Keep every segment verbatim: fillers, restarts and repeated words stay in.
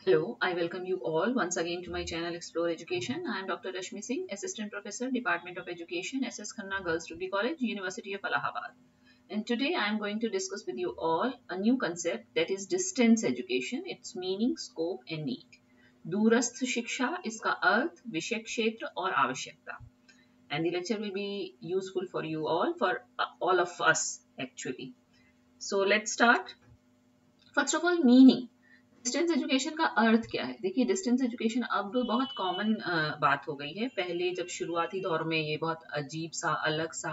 Hello, I welcome you all once again to my channel Explore Education. I am Doctor Rashmi Singh, Assistant Professor, Department of Education, S S Khanna Girls Degree College, University of Allahabad. And today I am going to discuss with you all a new concept, that is distance education, its meaning, scope and need. दूरस्थ शिक्षा, इसका अर्थ, विषय क्षेत्र और आवश्यकता. And the lecture will be useful for you all, for uh, all of us actually. So let's start. First of all, meaning. Distance education का अर्थ क्या है? देखिए, डिस्टेंस एजुकेशन अब बहुत कॉमन बात हो गई है. पहले जब शुरुआती दौर में ये बहुत अजीब सा, अलग सा,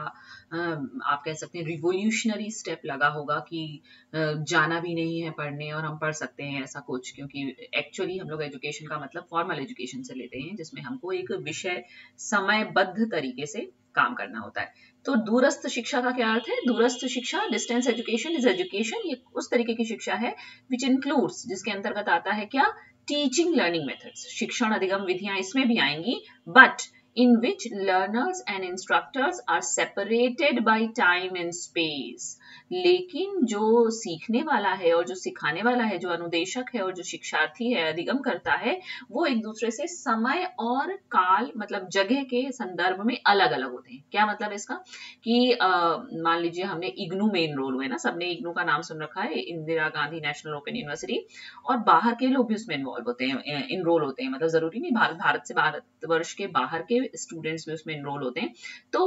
आप कह सकते हैं रिवोल्यूशनरी स्टेप लगा होगा कि जाना भी नहीं है पढ़ने और हम पढ़ सकते हैं, ऐसा कुछ. क्योंकि एक्चुअली हम लोग एजुकेशन का मतलब फॉर्मल एजुकेशन से लेते हैं, जिसमें हमको एक विषय समयबद्ध तरीके से काम करना होता है. तो दूरस्थ शिक्षा का क्या अर्थ है? दूरस्थ शिक्षा, डिस्टेंस एजुकेशन इज एजुकेशन, ये उस तरीके की शिक्षा है विच इंक्लूड्स, जिसके अंतर्गत आता है क्या? टीचिंग लर्निंग मेथड्स, शिक्षण अधिगम विधियां इसमें भी आएंगी, but in which learners and instructors are separated by time and space. लेकिन जो सीखने वाला है और जो सिखाने वाला है, जो अनुदेशक है और जो शिक्षार्थी है, अधिगम करता है, वो एक दूसरे से समय और काल, मतलब जगह के संदर्भ में अलग अलग होते हैं. क्या मतलब इसका? कि मान लीजिए हमने इग्नू में इनरोल हुए ना, सबने इग्नू का नाम सुन रखा है, Indira Gandhi National Open University, और बाहर के लोग भी उसमें इन्वॉल्व होते हैं, इनरोल होते हैं. मतलब जरूरी नहीं भारत भारत से भारतवर्ष के बाहर के स्टूडेंट्स भी उसमें इनरोल होते हैं. तो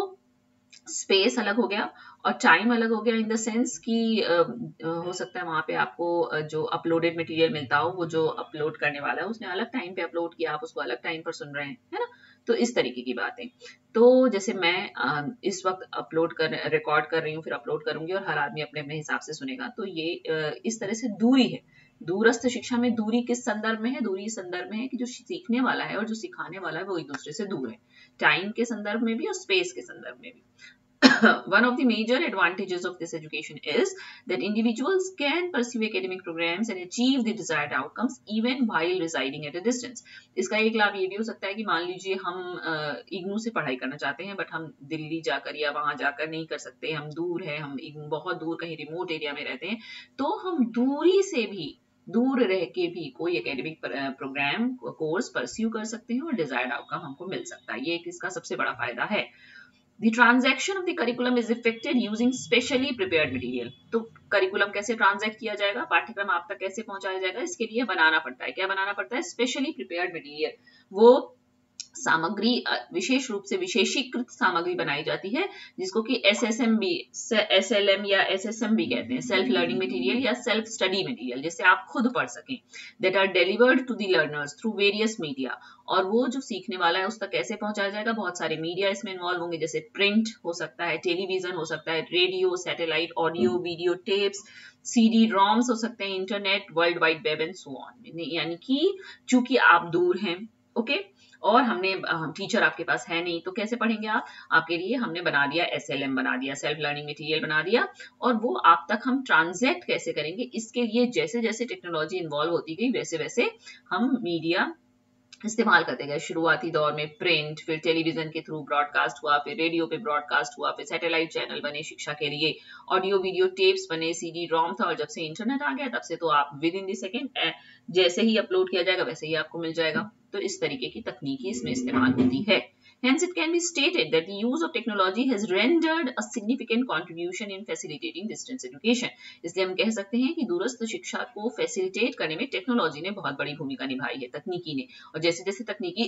स्पेस अलग हो गया और टाइम अलग हो गया, इन द सेंस कि हो सकता है वहां पे आपको जो अपलोडेड मटेरियल मिलता हो, वो जो अपलोड करने वाला है उसने अलग टाइम पे अपलोड किया, आप उसको अलग टाइम पर सुन रहे हैं, है ना. तो इस तरीके की बातें. तो जैसे मैं इस वक्त अपलोड कर रिकॉर्ड कर रही हूँ, फिर अपलोड करूंगी और हर आदमी अपने अपने हिसाब से सुनेगा. तो ये इस तरह से दूरी है. दूरस्थ शिक्षा में दूरी किस संदर्भ में है? दूरी इस संदर्भ में है कि जो सीखने वाला है और जो सिखाने वाला है वो एक दूसरे से दूर है, टाइम के संदर्भ में भी और स्पेस के संदर्भ में भी. One of the major advantages of this education is that individuals can pursue academic programs and achieve the desired outcomes even while residing at a distance. इसका एक लाभ ये भी हो सकता है कि मान लीजिए हम इग्नू से पढ़ाई करना चाहते हैं, बट हम दिल्ली जाकर या वहां जाकर नहीं कर सकते, हम दूर है, हम बहुत दूर कहीं रिमोट एरिया में रहते हैं, तो हम दूरी से भी, दूर रह के भी कोई एकेडमिक प्रोग्राम कोर्स परस्यू कर सकते हैं और डिजायर्ड आउटकम हमको मिल सकता है. ये इसका सबसे बड़ा फायदा है. The transaction of the curriculum is effected using specially prepared material. तो करिकुलम कैसे ट्रांजैक्ट किया जाएगा, पाठ्यक्रम आप तक कैसे पहुंचाया जाएगा, इसके लिए बनाना पड़ता है. क्या बनाना पड़ता है? Specially prepared material. वो सामग्री विशेष रूप से विशेषीकृत सामग्री बनाई जाती है, जिसको कि एसएसएम भी, एसएलएम या एसएसएम भी कहते हैं, सेल्फ लर्निंग मटेरियल या सेल्फ स्टडी मटेरियल, जिससे आप खुद पढ़ सकें. That are delivered to the learners through various media. और वो जो सीखने वाला है उस तक कैसे पहुंचाया जाएगा? बहुत सारे मीडिया इसमें इन्वॉल्व होंगे, जैसे प्रिंट हो सकता है, टेलीविजन हो सकता है, radio, satellite, audio, video tapes, CD ROMs हो सकते हैं, internet, World Wide Web and so on. यानी कि चूंकि आप दूर हैं, ओके okay? और हमने टीचर आपके पास है नहीं, तो कैसे पढ़ेंगे आप? आपके लिए हमने बना दिया एसएलएम, बना दिया सेल्फ लर्निंग मटेरियल बना दिया, और वो आप तक हम ट्रांसलेट कैसे करेंगे? इसके लिए जैसे जैसे टेक्नोलॉजी इन्वॉल्व होती गई वैसे वैसे हम मीडिया इस्तेमाल करते गए. शुरुआती दौर में प्रिंट, फिर टेलीविजन के थ्रू ब्रॉडकास्ट हुआ, फिर रेडियो पे ब्रॉडकास्ट हुआ, फिर सैटेलाइट चैनल बने शिक्षा के लिए, ऑडियो वीडियो टेप्स बने, सीडी रॉम था, और जब से इंटरनेट आ गया तब से तो आप विद इन द सेकेंड जैसे ही अपलोड किया जाएगा वैसे ही आपको मिल जाएगा. तो इस तरीके की तकनीकी इसमें इस्तेमाल होती है. Hence, it can be stated that the use of technology has rendered a significant contribution in facilitating distance education. इसलिए हम कह सकते हैं कि दूरस्थ शिक्षा को फैसिलिटेट करने में टेक्नोलॉजी ने बहुत बड़ी भूमिका निभाई है, तकनीकी ने. और जैसे जैसे तकनीकी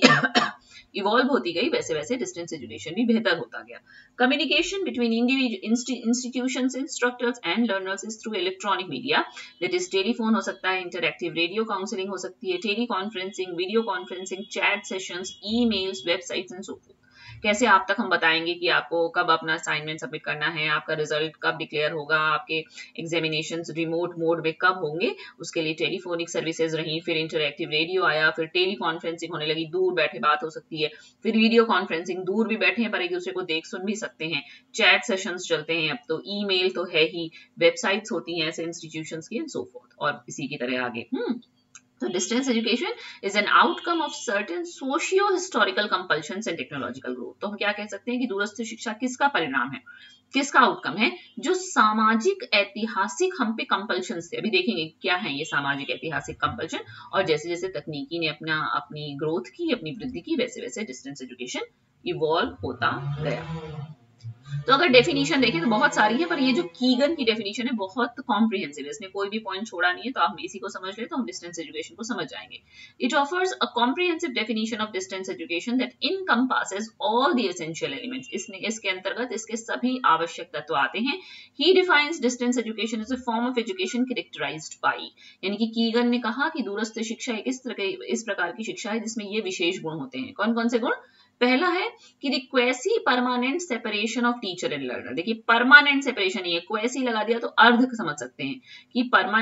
इवॉल्व होती गई वैसे वैसे डिस्टेंस एजुकेशन भी बेहतर होता गया. Communication between institutions, instructors and learners is through electronic media. That is telephone हो सकता है, इंटरैक्टिव रेडियो काउंसलिंग हो सकती है, tele conferencing, video conferencing, chat sessions, emails, websites and so forth. कैसे आप तक हम बताएंगे कि आपको कब अपना असाइनमेंट सबमिट करना है, आपका रिजल्ट कब डिक्लेयर होगा, आपके एग्जामिनेशंस रिमोट मोड में कब होंगे, उसके लिए टेलीफोनिक सर्विसेज रही, फिर इंटरैक्टिव रेडियो आया, फिर टेली कॉन्फ्रेंसिंग होने लगी, दूर बैठे बात हो सकती है, फिर वीडियो कॉन्फ्रेंसिंग, दूर भी बैठे हैं पर एक दूसरे को देख सुन भी सकते हैं, चैट सेशंस चलते हैं, अब तो ईमेल तो है ही, वेबसाइट्स होती हैं ऐसे इंस्टीट्यूशंस की एंड सो फोर्थ, और इसी की तरह आगे. हम्म So distance education is an outcome of certain socio-historical compulsions and technological growth. तो हम क्या कह सकते हैं कि दूरस्थ शिक्षा किसका परिणाम है, किसका आउटकम है, जो सामाजिक ऐतिहासिक हम पे कंपल्शन थे। अभी देखेंगे क्या है ये सामाजिक ऐतिहासिक कंपल्शन, और जैसे जैसे तकनीकी ने अपना अपनी ग्रोथ की, अपनी वृद्धि की, वैसे वैसे डिस्टेंस एजुकेशन इवॉल्व होता गया। तो अगर डेफिनेशन देखें तो बहुत सारी है, पर ये जो कीगन की डेफिनेशन है बहुत कॉम्प्रिहेंसिव है, इसमें कोई भी पॉइंट छोड़ा नहीं है। तो हम इसी को समझ ले तो हम डिस्टेंस एजुकेशन को समझ जाएंगे। It offers a comprehensive definition of distance education that encompasses all the essential elements. इसने इसके अंतर्गत इसके सभी आवश्यक तत्व आते हैं। He defines distance education as a form of education characterized by, यानी कि कीगन ने कहा कि दूरस्थ शिक्षा एक इस तरह इस प्रकार की शिक्षा है जिसमें ये विशेष गुण होते हैं। कौन कौन से गुण? पहला है कि the quasi permanent separation of teacher and learner. देखिए परमानेंट सेपरेशन नहीं है, क्वेसी लगा दिया तो अर्ध समझ सकते हैं कि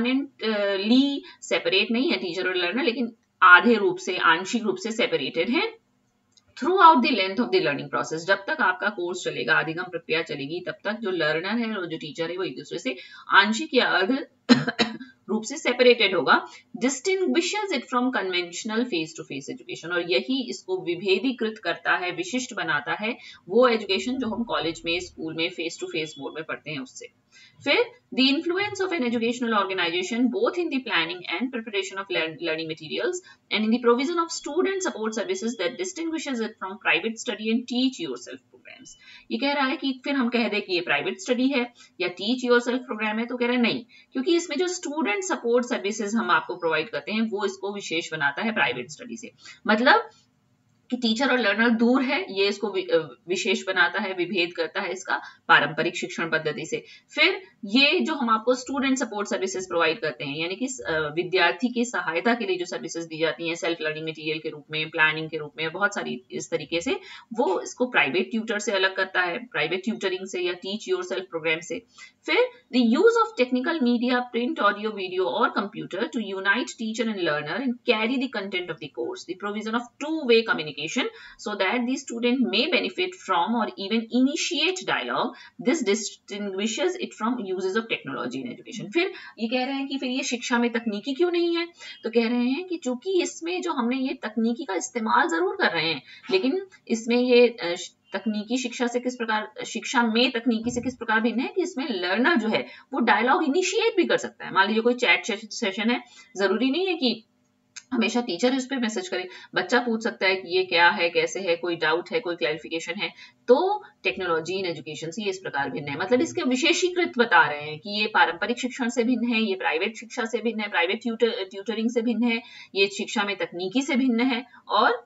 परमानेंटली सेपरेट नहीं है टीचर और लर्नर, लेकिन आधे रूप से, आंशिक रूप से सेपरेटेड है throughout the length of the learning process. जब तक आपका कोर्स चलेगा, अधिगम प्रक्रिया चलेगी, तब तक जो लर्नर है और जो टीचर है वो एक दूसरे से आंशिक या अर्ध रूप से सेपरेटेड होगा। Distinguishes it from conventional face to face education, और यही इसको विभेदीकृत करता है, विशिष्ट बनाता है वो एजुकेशन जो हम कॉलेज में, स्कूल में फेस टू फेस मोड में पढ़ते हैं उससे। फिर the influence of an educational organization both in the planning and preparation of learn, learning materials and in the provision of student support services that distinguishes it from private study and teach yourself programs। ये कह रहा है कि फिर हम कह दे कि ये प्राइवेट स्टडी है या टीच योरसेल्फ प्रोग्राम है, तो कह रहा है नहीं, क्योंकि इसमें जो स्टूडेंट सपोर्ट सर्विसेज हम आपको प्रोवाइड करते हैं वो इसको विशेष बनाता है प्राइवेट स्टडी से। मतलब कि टीचर और लर्नर दूर है, ये इसको विशेष बनाता है, विभेद करता है इसका पारंपरिक शिक्षण पद्धति से। फिर ये जो हम आपको स्टूडेंट सपोर्ट सर्विसेज प्रोवाइड करते हैं, यानी कि विद्यार्थी की सहायता के लिए जो सर्विसेज दी जाती हैं सेल्फ लर्निंग मटेरियल के रूप में, प्लानिंग के रूप में, बहुत सारी इस तरीके से, वो इसको प्राइवेट ट्यूटर से अलग करता है, प्राइवेट ट्यूटरिंग से या टीच योरसेल्फ प्रोग्राम से। फिर the use of technical media, print, audio, video or computer to unite teacher and learner and carry the content of the course, the provision of two-way communication so that the student may benefit from or even initiate dialogue, this distinguishes it from uses of technology in education। फिर ये कह रहे हैं कि फिर ये शिक्षा में तकनीकी क्यों नहीं है, तो कह रहे हैं कि चूंकि इसमें जो हमने ये तकनीकी का इस्तेमाल जरूर कर रहे हैं, लेकिन इसमें ये तकनीकी शिक्षा से किस प्रकार, शिक्षा में तकनीकी से किस प्रकार भिन्न है कि इसमें लर्नर जो है वो डायलॉग इनिशिएट भी कर सकता है। मान लीजिए कोई चैट सेशन है, जरूरी नहीं है कि हमेशा टीचर इस पे मैसेज करे, बच्चा पूछ सकता है कि ये क्या है, कैसे है, कोई डाउट है, कोई क्लैरिफिकेशन है। तो टेक्नोलॉजी इन एजुकेशन से ये इस प्रकार भिन्न है, मतलब इसके विशेषीकृत बता रहे हैं कि ये पारंपरिक शिक्षण से भिन्न है, ये प्राइवेट शिक्षा से भिन्न है, प्राइवेट ट्यूटर ट्यूटरिंग से भिन्न है, ये शिक्षा में तकनीकी से भिन्न है। और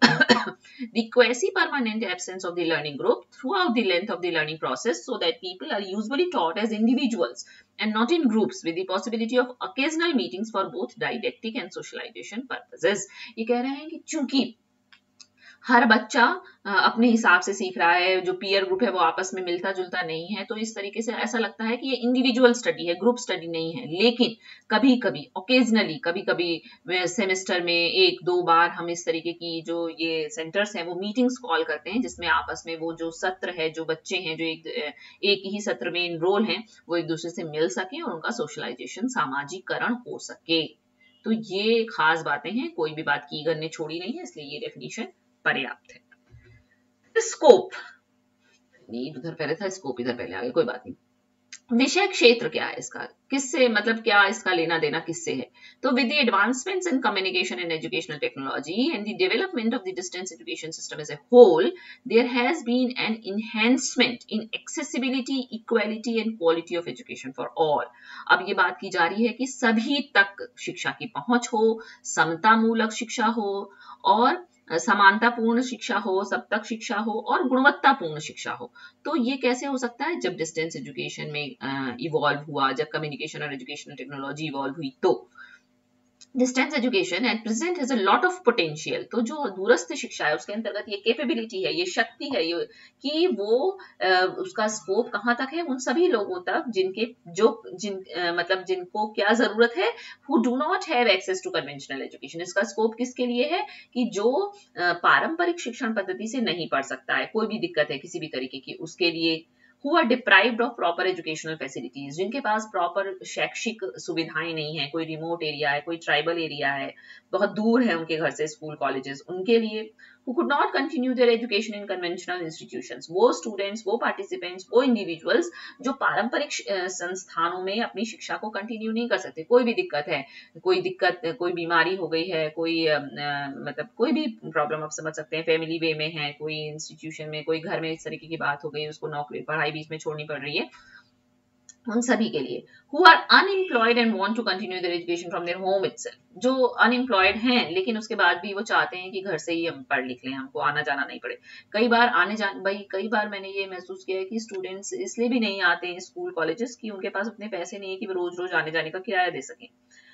the quasi permanent absence of the learning group throughout the length of the learning process so that people are usually taught as individuals and not in groups with the possibility of occasional meetings for both didactic and socialization purposes। ये कह रहे हैं कि चूंकि हर बच्चा अपने हिसाब से सीख रहा है, जो पीयर ग्रुप है वो आपस में मिलता जुलता नहीं है, तो इस तरीके से ऐसा लगता है कि ये इंडिविजुअल स्टडी है, ग्रुप स्टडी नहीं है। लेकिन कभी कभी ओकेजनली, कभी कभी सेमेस्टर में एक दो बार हम इस तरीके की जो ये सेंटर्स हैं वो मीटिंग्स कॉल करते हैं, जिसमें आपस में वो जो सत्र है, जो बच्चे हैं जो एक एक ही सत्र में इनरोल हैं, वो एक दूसरे से मिल सके और उनका सोशलाइजेशन, सामाजिकरण हो सके। तो ये खास बातें हैं, कोई भी बात कीगन ने छोड़ी नहीं है, इसलिए ये डेफिनेशन पर्याप्त है। स्कोप नहीं, उधर पहले था, स्कोप इधर पहले आ गया, कोई बात नहीं। विषय क्षेत्र क्या है इसका, किससे, मतलब क्या इसका लेना देना किससे है? तो with the advancements in communication and educational technology and the development of the distance education system as a whole, there has been an enhancement in accessibility, equality and quality of education for all. अब ये बात की जा रही है कि सभी तक शिक्षा की पहुंच हो, समता मूलक शिक्षा हो और समानतापूर्ण शिक्षा हो, सब तक शिक्षा हो और गुणवत्तापूर्ण शिक्षा हो। तो ये कैसे हो सकता है? जब डिस्टेंस एजुकेशन में इवॉल्व हुआ, जब कम्युनिकेशन और एजुकेशनल टेक्नोलॉजी इवॉल्व हुई, तो distance education at present has a lot of potential. तो जो दूरस्थ शिक्षा है उसके अंतर्गत ये कैपेबिलिटी है, ये शक्ति है, ये कि वो आ, उसका स्कोप कहाँ तक है? उन सभी लोगों तक जिनके जो जिन आ, मतलब जिनको क्या जरूरत है, who do not have access to conventional education। इसका स्कोप किसके लिए है? कि जो आ, पारंपरिक शिक्षण पद्धति से नहीं पढ़ सकता है, कोई भी दिक्कत है किसी भी तरीके की, उसके लिए who are deprived of proper educational facilities, जिनके पास प्रॉपर शैक्षिक सुविधाएं नहीं है, कोई रिमोट एरिया है, कोई ट्राइबल एरिया है, बहुत दूर है उनके घर से स्कूल कॉलेजेस, उनके लिए who could not continue their education in conventional institutions, वो स्टूडेंट्स, वो पार्टिसिपेंट्स, वो इंडिविजुअल्स जो पारंपरिक संस्थानों में अपनी शिक्षा को कंटिन्यू नहीं कर सकते, कोई भी दिक्कत है, कोई दिक्कत, कोई बीमारी हो गई है, कोई आ, मतलब कोई भी प्रॉब्लम आप समझ सकते हैं, फैमिली वे में है, कोई इंस्टीट्यूशन में, कोई घर में इस तरीके की बात हो गई, उसको नौकरी पढ़ाई बीच में छोड़नी पड़ रही है, उन सभी के लिए who are unemployed and want to continue their education from their home itself, जो अनएम्प्लॉयड हैं लेकिन उसके बाद भी वो चाहते हैं कि घर से ही हम पढ़ लिख लें, हमको आना जाना नहीं पड़े। कई बार आने जाने भाई कई बार मैंने ये महसूस किया है कि स्टूडेंट्स इसलिए भी नहीं आते हैं स्कूल कॉलेजेस कि उनके पास उतने पैसे नहीं है कि वो रोज रोज आने जाने का किराया दे सकें।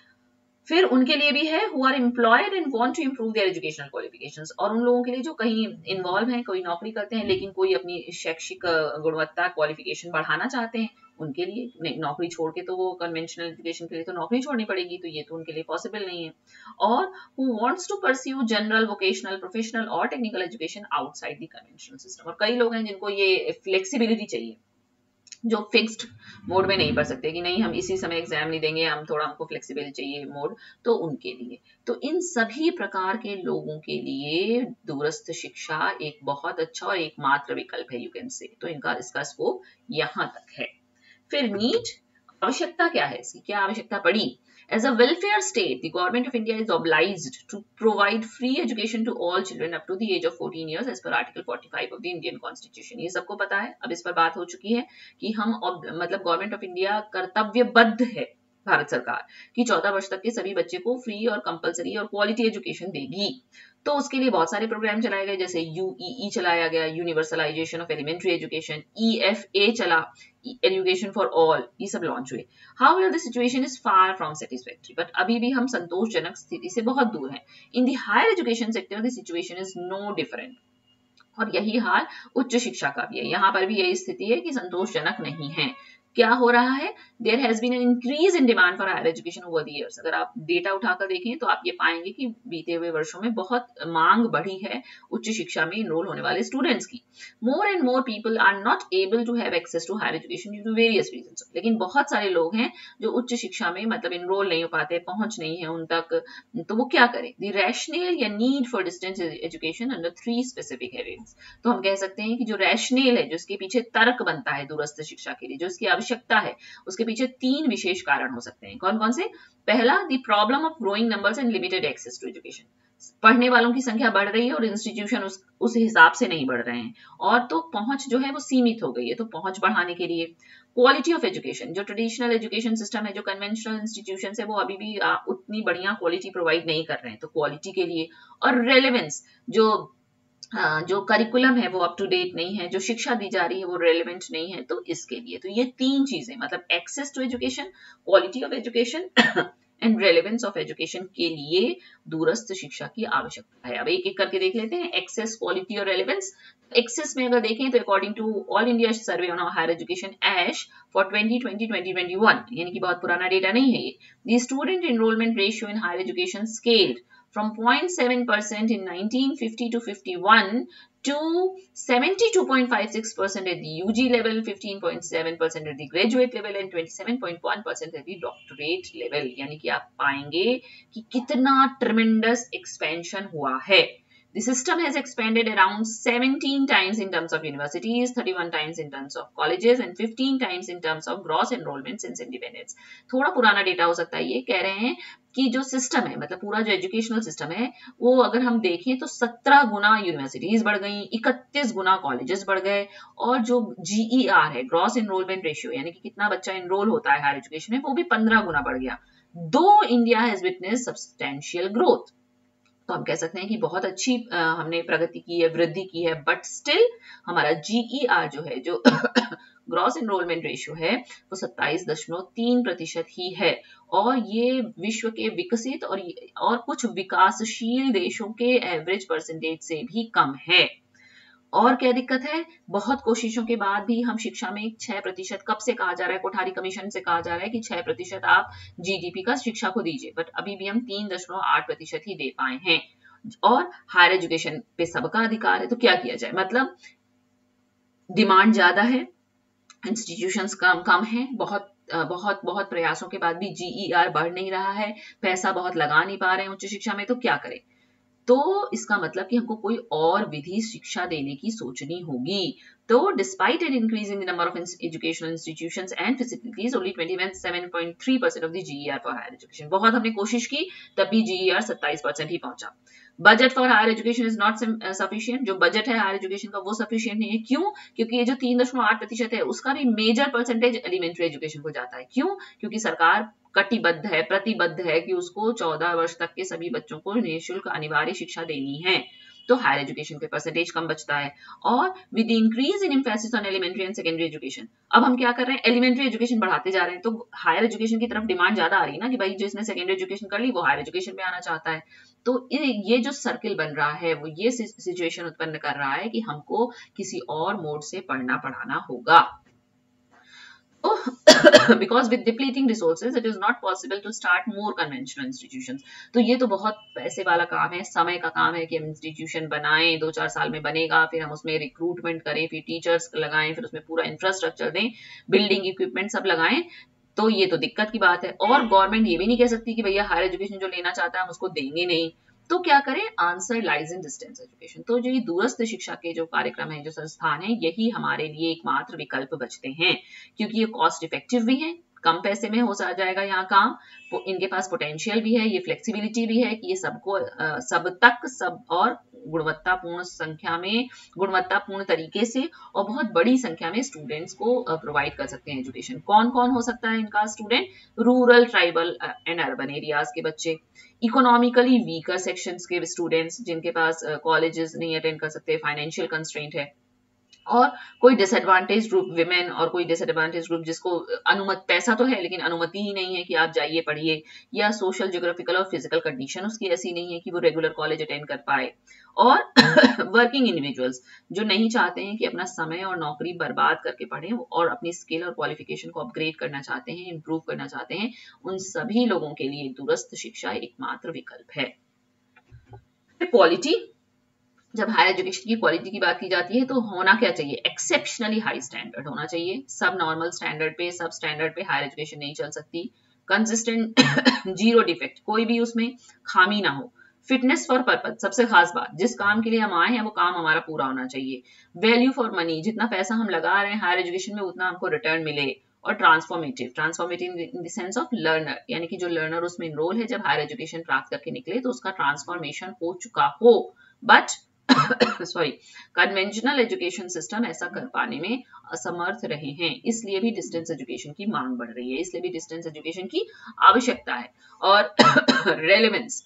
फिर उनके लिए भी है who are employed and want to improve their educational qualifications, और उन लोगों के लिए जो कहीं इन्वॉल्व हैं, कोई नौकरी करते हैं लेकिन कोई अपनी शैक्षिक गुणवत्ता क्वालिफिकेशन बढ़ाना चाहते हैं, उनके लिए नौकरी छोड़ के तो वो कन्वेंशनल एजुकेशन के लिए तो नौकरी छोड़नी पड़ेगी, तो ये तो उनके लिए पॉसिबल नहीं है। और who wants to pursue general vocational professional और technical education outside the conventional system, और कई लोग हैं जिनको ये फ्लेक्सिबिलिटी चाहिए, जो फिक्स्ड मोड में नहीं पढ़ सकते कि नहीं हम इसी समय एग्जाम नहीं देंगे, हम थोड़ा हमको फ्लेक्सिबल चाहिए मोड, तो उनके लिए, तो इन सभी प्रकार के लोगों के लिए दूरस्थ शिक्षा एक बहुत अच्छा और एकमात्र विकल्प है, यू कैन से, तो इनका इसका स्कोप यहाँ तक है। फिर नीड, आवश्यकता क्या है इसकी, क्या आवश्यकता पड़ी? As a welfare state, the government of India is obliged to provide free education to all children up to the age of fourteen years as per Article forty-five of the Indian Constitution. ये सबको पता है, अब इस पर बात हो चुकी है कि हम मतलब गवर्नमेंट ऑफ इंडिया कर्तव्यबद्ध है, भारत सरकार, कि चौदह वर्ष तक के सभी बच्चे को फ्री और कंपलसरी और क्वालिटी एजुकेशन देगी। तो उसके लिए बहुत सारे प्रोग्राम चलाए गए, जैसे यूईई चलाया गया, universalization of elementary education, EFA चला, एजुकेशन फॉर ऑल, ये सब लॉन्च हुए। However the situation is far from satisfactory, but अभी भी हम संतोषजनक स्थिति से बहुत दूर हैं। In the higher education sector the situation is no different, और यही हाल उच्च शिक्षा का भी है, यहाँ पर भी यही स्थिति है कि संतोषजनक नहीं है। क्या हो रहा है? There has been an increase in demand for higher education over the years. अगर आप डेटा उठाकर देखें तो आप ये पाएंगे कि बीते हुए वर्षों में बहुत मांग बढ़ी है उच्च शिक्षा में इनरोल होने वाले स्टूडेंट्स की। More and more people are not able to have access to higher education due to various reasons, लेकिन बहुत सारे लोग हैं जो उच्च शिक्षा में मतलब इनरोल नहीं हो पाते, पहुंच नहीं है उन तक, तो वो क्या करें? द रैशनल या need for distance education under three specific areas. तो हम कह सकते हैं कि जो रैशनल है, जो इसके पीछे तर्क बनता है दूरस्थ शिक्षा के लिए, जो इसकी आवश्यकता है, उसके पीछे तीन विशेष कारण हो सकते हैं। कौन कौन से? पहला, the problem of growing numbers and limited access to education, पढ़ने वालों की संख्या बढ़ रही है और इंस्टीट्यूशन उस, उस हिसाब से नहीं बढ़ रहे हैं, और तो पहुंच जो है वो सीमित हो गई है, तो पहुंच बढ़ाने के लिए। क्वालिटी ऑफ एजुकेशन, जो ट्रेडिशनल एजुकेशन सिस्टम है, जो कन्वेंशनल इंस्टीट्यूशन है, वो अभी भी आ, उतनी बढ़िया क्वालिटी प्रोवाइड नहीं कर रहे हैं, तो क्वालिटी के लिए। और रेलेवेंस, जो Uh, जो करिकुलम है वो अप टू डेट नहीं है, जो शिक्षा दी जा रही है वो रेलेवेंट नहीं है, तो इसके लिए। तो ये तीन चीजें, मतलब access to education, quality of education and relevance of education के लिए दूरस्थ शिक्षा की आवश्यकता है। अब एक एक करके देख लेते हैं, एक्सेस, क्वालिटी और रेलेवेंस। एक्सेस में अगर देखें तो according to All India Survey on Higher Education AISHE for twenty twenty twenty twenty one, यानी कि बहुत पुराना डेटा नहीं है ये, the student enrolment ratio in higher education scaled from zero point seven percent in nineteen fifty to fifty-one to seventy-two point five six percent at the U G level, fifteen point seven percent at the graduate level and twenty-seven point one percent at the doctorate level। यानी कि आप पाएंगे कि कितना tremendous expansion हुआ है। The system has expanded around seventeen times in terms of universities, thirty-one times in terms of colleges and fifteen times in terms of gross enrollment since independence। थोड़ा पुराना डेटा हो सकता है, ये कह रहे हैं कि जो सिस्टम है, मतलब पूरा जो एजुकेशनल सिस्टम है, वो अगर हम देखें तो सत्रह गुना यूनिवर्सिटीज बढ़ गई, इकतीस गुना कॉलेजेस बढ़ गए, और जो जीईआर है, ग्रॉस एनरोलमेंट रेशियो, यानी कि कितना बच्चा एनरोल होता है हायर एजुकेशन में, वो भी पंद्रह गुना बढ़ गया। दो India has witness substantial growth, तो हम कह सकते हैं कि बहुत अच्छी आ, हमने प्रगति की है, वृद्धि की है, बट स्टिल हमारा जीईआर जो है, जो ग्रॉस एनरोलमेंट रेशियो है, वो सत्ताईस दशमलव तीन प्रतिशत ही है, और ये विश्व के विकसित और और कुछ विकासशील देशों के एवरेज परसेंटेज से भी कम है। और क्या दिक्कत है? बहुत कोशिशों के बाद भी हम शिक्षा में छह प्रतिशत, कब से कहा जा रहा है, कोठारी कमीशन से कहा जा रहा है कि छह प्रतिशत आप जीडीपी का शिक्षा को दीजिए, बट अभी भी हम तीन दशमलव आठ प्रतिशत ही दे पाए हैं। और हायर एजुकेशन पे सबका अधिकार है, तो क्या किया जाए? मतलब डिमांड ज्यादा है, इंस्टीट्यूशंस कम कम हैं, बहुत बहुत बहुत प्रयासों के बाद भी जीईआर बढ़ नहीं रहा है, पैसा बहुत लगा नहीं पा रहे हैं उच्च शिक्षा में, तो क्या करें? तो इसका मतलब कि हमको कोई और विधि शिक्षा देने की सोचनी होगी। तो despite an increase in the number of educational institutions and facilities, only सत्ताईस point three percent of the GER for higher education. बहुत हमने कोशिश की, तब भी जीईआर सत्ताईस परसेंट ही पहुंचा। Budget for higher education is not sufficient. जो बजट है हायर एजुकेशन का वो सफिशिएंट नहीं है। क्यों? क्योंकि ये जो तीन दशमलव आठ प्रतिशत है उसका भी मेजर परसेंटेज एलिमेंट्री एजुकेशन को जाता है। क्यों? क्योंकि सरकार कटिबद्ध है, प्रतिबद्ध है कि उसको चौदह वर्ष तक के सभी बच्चों को निःशुल्क अनिवार्य शिक्षा देनी है। तो हायर एजुकेशन के परसेंटेज कम बचता है। और with increase in emphasis on elementary and secondary education, अब हम क्या कर रहे हैं? एलिमेंट्री एजुकेशन बढ़ाते जा रहे हैं, तो हायर एजुकेशन की तरफ डिमांड ज्यादा आ रही है ना, कि भाई जिसने सेकेंडरी एजुकेशन कर ली वो हायर एजुकेशन में आना चाहता है। तो ये जो सर्किल बन रहा है वो ये सिचुएशन उत्पन्न कर रहा है कि हमको किसी और मोड से पढ़ना पढ़ाना होगा। because with depleting resources it is not possible to start more conventional institutions। तो ये तो बहुत पैसे वाला काम है, समय का काम है कि हम इंस्टीट्यूशन बनाएं, दो चार साल में बनेगा, फिर हम उसमें रिक्रूटमेंट करें, फिर टीचर्स लगाएं, फिर उसमें पूरा इंफ्रास्ट्रक्चर दें, बिल्डिंग इक्विपमेंट सब लगाएं। तो ये तो दिक्कत की बात है। और गवर्नमेंट ये भी नहीं कह सकती कि भैया हायर एजुकेशन जो लेना चाहता है हम उसको देंगे नहीं। तो क्या करें? Answer lies in distance education. तो जो ये दूरस्थ शिक्षा के जो कार्यक्रम है, जो संस्थान है, यही हमारे लिए एकमात्र विकल्प बचते हैं, क्योंकि ये कॉस्ट इफेक्टिव भी है, कम पैसे में हो जाएगा यहाँ काम, इनके पास पोटेंशियल भी है, ये फ्लेक्सिबिलिटी भी है कि ये सबको सब तक सब और गुणवत्तापूर्ण संख्या में, गुणवत्तापूर्ण तरीके से और बहुत बड़ी संख्या में स्टूडेंट्स को प्रोवाइड कर सकते हैं एजुकेशन। कौन कौन हो सकता है इनका student? Rural, tribal and urban areas के बच्चे, इकोनॉमिकली वीकर सेक्शंस के स्टूडेंट्स जिनके पास कॉलेजेस uh, नहीं अटेंड कर सकते, फाइनेंशियल कंस्ट्रेंट है, और कोई डिसएडवांटेज ग्रुप, विमेन, और कोई डिसएडवांटेज ग्रुप जिसको अनुमति, पैसा तो है लेकिन अनुमति ही नहीं है कि आप जाइए पढ़िए, या सोशल, ज्योग्राफिकल और फिजिकल कंडीशन उसकी ऐसी नहीं है कि वो रेगुलर कॉलेज अटेंड कर पाए, और वर्किंग इंडिविजुअल्स जो नहीं चाहते हैं कि अपना समय और नौकरी बर्बाद करके पढ़ें और अपनी स्किल और क्वालिफिकेशन को अपग्रेड करना चाहते हैं, इंप्रूव करना चाहते हैं, उन सभी लोगों के लिए दूरस्थ शिक्षा एकमात्र विकल्प है। क्वालिटी, जब हायर एजुकेशन की क्वालिटी की बात की जाती है तो होना क्या चाहिए? एक्सेप्शनली हाई स्टैंडर्ड होना चाहिए। सब नॉर्मल स्टैंडर्ड पे, सब स्टैंडर्ड पे हायर एजुकेशन नहीं चल सकती। कंसिस्टेंट, जीरो डिफेक्ट, कोई भी उसमें खामी ना हो। फिटनेस फॉर पर्पज, सबसे खास बात, जिस काम के लिए हम आए हैं वो काम हमारा पूरा होना चाहिए। वैल्यू फॉर मनी, जितना पैसा हम लगा रहे हैं हायर एजुकेशन में उतना हमको रिटर्न मिले। और transformative, transformative in the sense of learner, यानी कि जो लर्नर उसमें इनरोल है, जब हायर एजुकेशन प्राप्त करके निकले तो उसका ट्रांसफॉर्मेशन हो चुका हो। But sorry, conventional education system ऐसा कर पाने में असमर्थ रहे हैं, इसलिए भी डिस्टेंस एजुकेशन की मांग बढ़ रही है, इसलिए भी डिस्टेंस एजुकेशन की आवश्यकता है। और रेलेवेंस,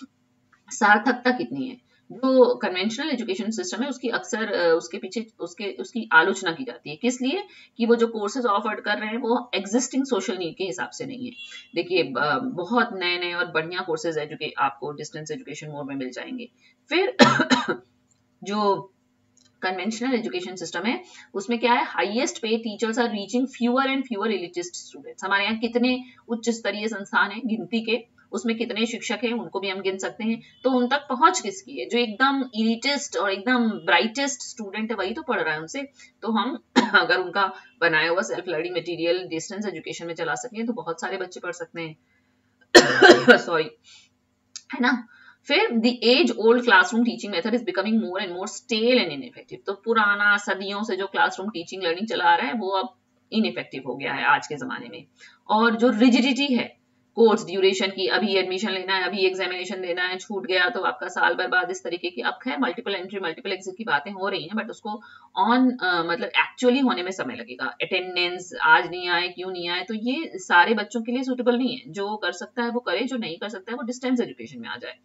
सार्थकता कितनी है? जो कन्वेंशनल एजुकेशन सिस्टम है उसकी अक्सर उसके पीछे उसके उसकी आलोचना की जाती है। किस लिए? कि वो जो कोर्सेज ऑफर्ड कर रहे हैं वो एग्जिस्टिंग सोशल नीड के हिसाब से नहीं है। देखिए, बहुत नए नए और बढ़िया कोर्सेज एजुके आपको डिस्टेंस एजुकेशन मोड में मिल जाएंगे। फिर जो कन्वेंशनल एजुकेशन सिस्टम है उसमें क्या है? Highest pay teachers are reaching fewer and fewer elitist students. हमारे यहाँ कितने उच्च स्तरीय संस्थान है गिनती के, उसमें कितने शिक्षक हैं उनको भी हम गिन सकते हैं। तो उन तक पहुंच किसकी है? जो एकदम इलिटिस्ट और एकदम ब्राइटेस्ट स्टूडेंट है वही तो पढ़ रहा है उनसे। तो हम अगर उनका बनाया हुआ self learning material distance education में चला सकें तो बहुत सारे बच्चे पढ़ सकते हैं। सॉरी, है ना? फिर the age old classroom teaching method is becoming more and more stale and ineffective. तो पुराना सदियों से जो क्लासरूम टीचिंग लर्निंग चला आ रहा है वो अब इनइफेक्टिव हो गया है आज के जमाने में। और जो रिजिडिटी है कोर्स ड्यूरेशन की, अभी एडमिशन लेना है, अभी एग्जामिनेशन देना है, छूट गया तो आपका साल बर्बाद, इस तरीके की। अब खैर मल्टीपल एंट्री मल्टीपल एग्जिट की बातें हो रही हैं, बट उसको ऑन मतलब एक्चुअली होने में समय लगेगा। अटेंडेंस आज नहीं आए, क्यों नहीं आए, तो ये सारे बच्चों के लिए सूटेबल नहीं है। जो कर सकता है वो करे, जो नहीं कर सकता है वो डिस्टेंस एजुकेशन में आ जाए।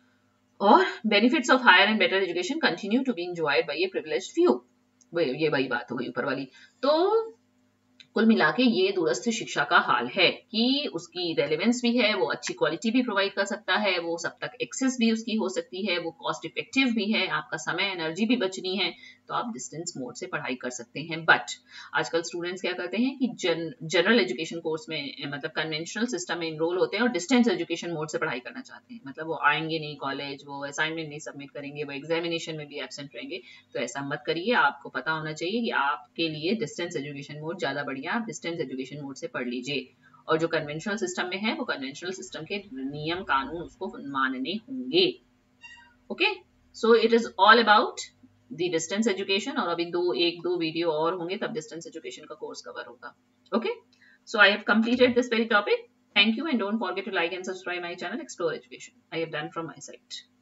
और benefits of higher and better education continue to be enjoyed by a privileged few. ये वही बात हो गई ऊपर वाली। तो कुल मिला के ये दूरस्थ शिक्षा का हाल है कि उसकी रेलेवेंस भी है, वो अच्छी क्वालिटी भी प्रोवाइड कर सकता है, वो सब तक एक्सेस भी उसकी हो सकती है, वो कॉस्ट इफेक्टिव भी है, आपका समय एनर्जी भी बचनी है, तो आप डिस्टेंस मोड से पढ़ाई कर सकते हैं। बट आजकल स्टूडेंट्स क्या करते हैं कि जन, जनरल एजुकेशन कोर्स में मतलब कन्वेंशनल सिस्टम में इनरोल होते हैं और डिस्टेंस एजुकेशन मोड से पढ़ाई करना चाहते हैं। मतलब वो आएंगे नहीं कॉलेज, वो असाइनमेंट नहीं सबमिट करेंगे, वो एग्जामिनेशन में भी एब्सेंट रहेंगे। तो ऐसा मत करिए, आपको पता होना चाहिए कि आपके लिए डिस्टेंस एजुकेशन मोड ज्यादा बढ़िया, आप डिस्टेंस एजुकेशन मोड से पढ़ लीजिए। और जो कन्वेंशनल सिस्टम में है वो कन्वेंशनल सिस्टम के नियम कानून उसको मानने होंगे। Okay, so it is all about the distance education. और अभी दो एक दो वीडियो और होंगे तब डिस्टेंस एजुकेशन का कोर्स कवर होगा। Okay, so I have completed this very topic. Thank you and don't forget to like and subscribe my channel Explore Education. I have done from my side.